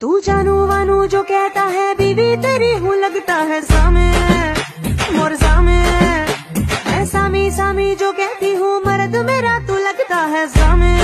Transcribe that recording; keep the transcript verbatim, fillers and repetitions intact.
तू जानू वानू जो कहता है बीवी तेरी हूँ लगता है सामे मोर सामे। मैं सामी सामी जो कहती हूँ मर्द मेरा तू लगता है सामे।